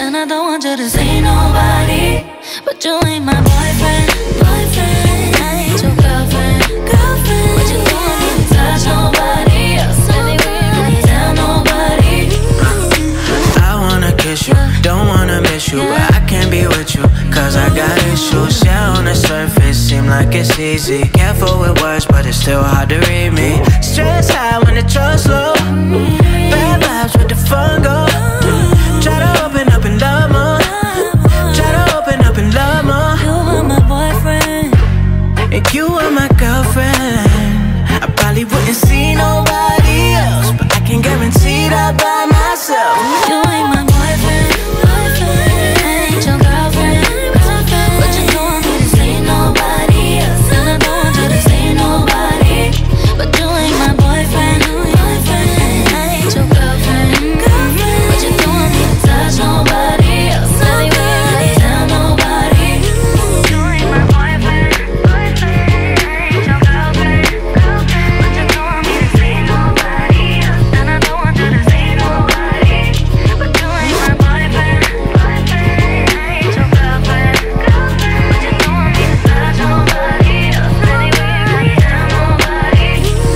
And I don't want you to see nobody, but you ain't my boyfriend, boyfriend. I ain't your girlfriend, girlfriend. But you don't want me to touch nobody else anywhere, tell nobody. I wanna kiss you, don't wanna miss you, but I can't be with you, cause I got issues. Yeah, on the surface, seem like it's easy. Careful with words, but it's still hard to read me. Stress high when the trust low. Bad vibes with the fun go. Try to open up and love more. Try to open up and love more. You were my boyfriend, and you were my girlfriend. I probably wouldn't see nobody else, but I can guarantee that by myself. you ain't my boyfriend, boyfriend. I ain't your girlfriend, girlfriend. But you don't want me to see nobody else, and I don't want you to see nobody. But you ain't my boyfriend, boyfriend. I ain't your girlfriend, girlfriend. But you don't want me to touch nobody else anywhere, tell nobody. You ain't my boyfriend, boyfriend. I ain't your girlfriend, girlfriend. But you don't want me to see nobody else, and I don't want you to see nobody. But you ain't my boyfriend, boyfriend. I ain't your girlfriend, girlfriend. But you don't want me to touch nobody else anywhere, tell nobody.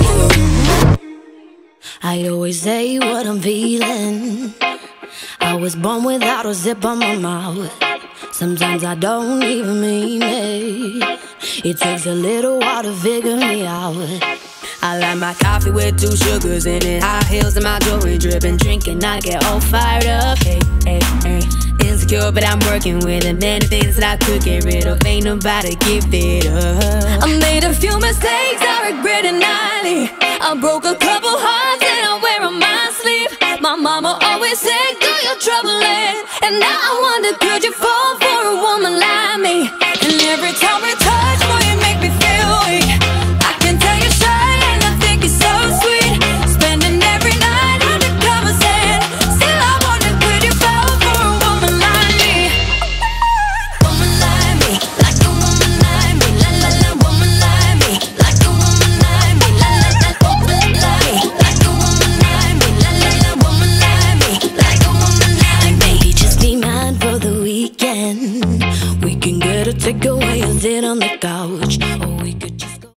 I always say what I'm feeling. I was born without a zip on my mouth. Sometimes I don't even mean it. It takes a little while to figure me out. I like my coffee with 2 sugars in it. High heels and my jewelry dripping. Drinking, I get all fired up. Hey, hey, hey. Insecure, but I'm working with it. Many things that I could get rid of. Ain't nobody give it up. I made a few mistakes I regret it nightly. I broke a couple hearts and I wear on my sleeve. My mama always said, girl, you're troubling. And now I wonder, could you fall for a woman like me? And every time we touch, boy, you make me feel weak. I can tell you're shy and I think you're so sweet. Spending every night under covers and still I wonder, could you fall for a woman like me? Woman like me, like a woman like me. La la la, woman like me, like a woman like me. La la la, woman like me, like a woman like me. La la la, woman like me, like a woman like me. Baby, just be mine for the weekend. We can get a takeaway and sit on the couch.